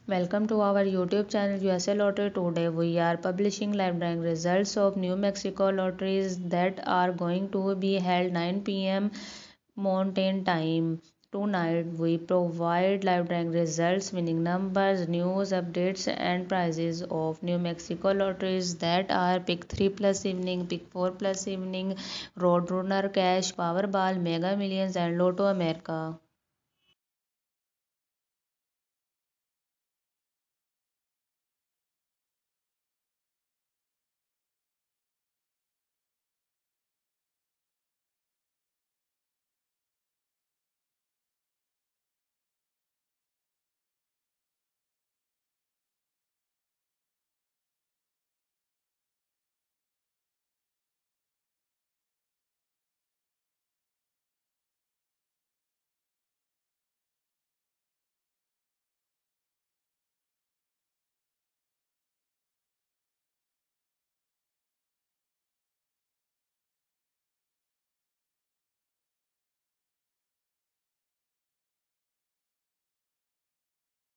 Welcome to our YouTube channel USA Lottery. Today we are publishing live drawing results of New Mexico lotteries that are going to be held 9 p.m. Mountain Time. Tonight we provide live drawing results, winning numbers, news updates and prizes of New Mexico lotteries that are Pick 3 plus evening, Pick 4 plus evening, Roadrunner cash, Powerball, Mega Millions and Lotto America.